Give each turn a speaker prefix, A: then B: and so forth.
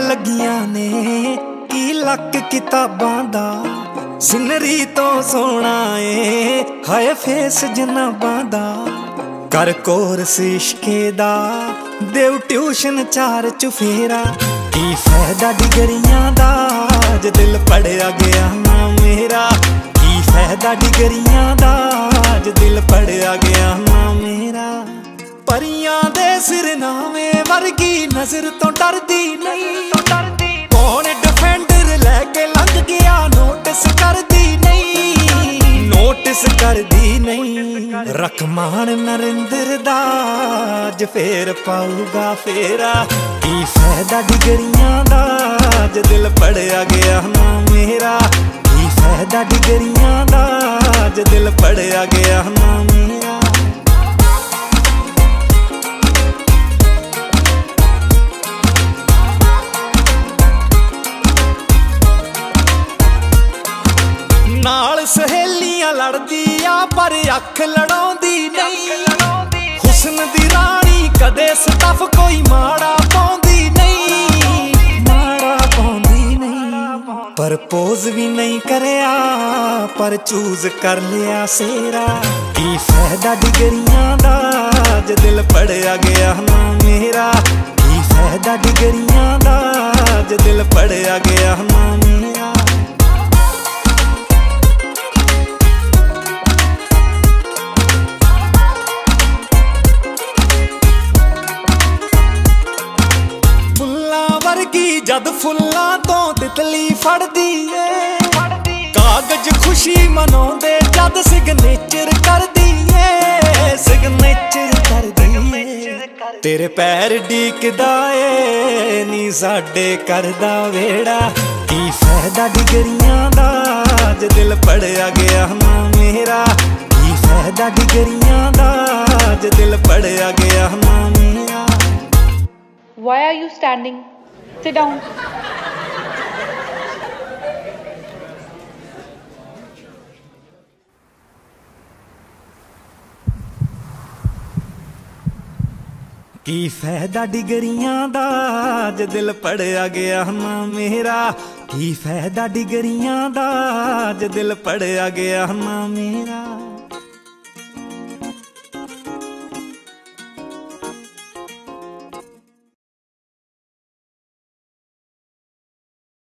A: लगियां ने की लक किताबां दा सिनरी तो सोना ए हाय फेस जनाबां दा कर कोर्स इश्के दा देव ट्यूशन 4 चुफेरा की फायदा डिगरियां दा जे दिल पढ़िया गया ना मेरा की फायदा डिगरियां दा जे दिल पढ़िया गया ना मेरा परियां दे सिरनामे वर्गी नजर तो डरदी नहीं कौन डिफेंडर लैके लंघ गया नोटिस करदी नहीं नोटिस करदी नहीं रखमान नरिंदर दा अज फेर पाऊगा फेरा की फायदा डिगरियां दा जे दिल पढ़िया गया ना मेरा की फायदा डिगरियां दा जे दिल पढ़िया गया ना मेरा नाल सहेलियां लड़दी आ पर अख लड़ाउंदी नहीं हुस्न दी रानी कदे स्टफ कोई माड़ा पाउंदी नहीं माड़ा पाउंदी नहीं पर पोज भी नहीं करया पर चूज कर लिया सेरा की फायदा डिगरियां दा जे दिल पढ़िया गया ना मेरा की फायदा डिगरियां दा जे दिल पढ़िया गया ना मेरा जद फुल्लां तो तितली फड़दी ए कागज खुशी मनाउंदे जद सिग्नेचर करदी ए सिग्नेचर करदी ए तेरे पैर डीकदा ए नी साडे करदा वेड़ा की फायदा डिगरियां दा जे दिल पढ़िया गया ना मेरा की फायदा डिगरियां दा जे दिल पढ़िया गया ना मेरा
B: Why are you standing? Sit down.
A: की फायदा डिगरियां दा जे दिल पढ़िया गया ना मेरा की फायदा डिगरियां दा जे दिल पढ़िया गया ना मेरा।